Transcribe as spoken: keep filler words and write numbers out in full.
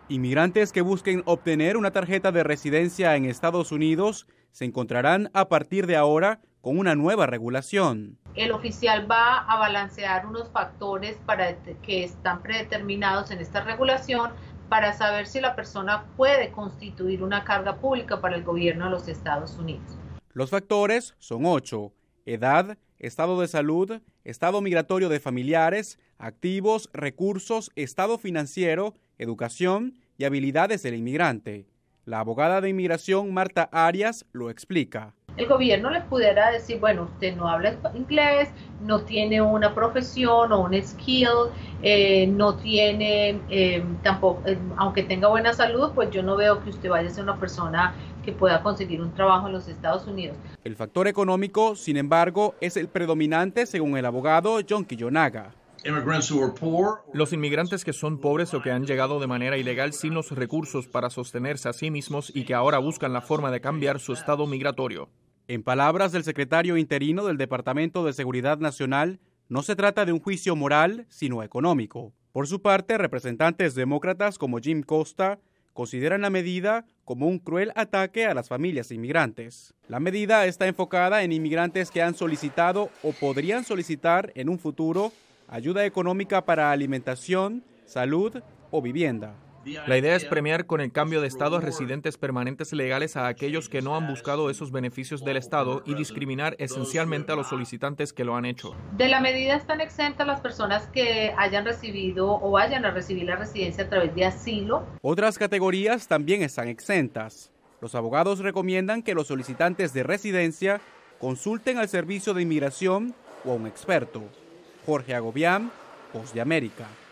Inmigrantes que busquen obtener una tarjeta de residencia en Estados Unidos se encontrarán a partir de ahora con una nueva regulación. El oficial va a balancear unos factores para que están predeterminados en esta regulación para saber si la persona puede constituir una carga pública para el gobierno de los Estados Unidos. Los factores son ocho: edad, estado de salud, estado migratorio de familiares, activos, recursos, estado financiero, educación y habilidades del inmigrante. La abogada de inmigración Marta Arias lo explica. El gobierno le pudiera decir, bueno, usted no habla inglés, no tiene una profesión o un skill, eh, no tiene eh, tampoco, eh, aunque tenga buena salud, pues yo no veo que usted vaya a ser una persona que pueda conseguir un trabajo en los Estados Unidos. El factor económico, sin embargo, es el predominante según el abogado John Kiyonaga. Los inmigrantes que son pobres o que han llegado de manera ilegal sin los recursos para sostenerse a sí mismos y que ahora buscan la forma de cambiar su estado migratorio. En palabras del secretario interino del Departamento de Seguridad Nacional, no se trata de un juicio moral, sino económico. Por su parte, representantes demócratas como Jim Costa consideran la medida como un cruel ataque a las familias inmigrantes. La medida está enfocada en inmigrantes que han solicitado o podrían solicitar en un futuro ayuda económica para alimentación, salud o vivienda. La idea es premiar con el cambio de estado a residentes permanentes legales a aquellos que no han buscado esos beneficios del Estado y discriminar esencialmente a los solicitantes que lo han hecho. De la medida están exentas las personas que hayan recibido o vayan a recibir la residencia a través de asilo. Otras categorías también están exentas. Los abogados recomiendan que los solicitantes de residencia consulten al Servicio de Inmigración o a un experto. Jorge Agobián, Voz de América.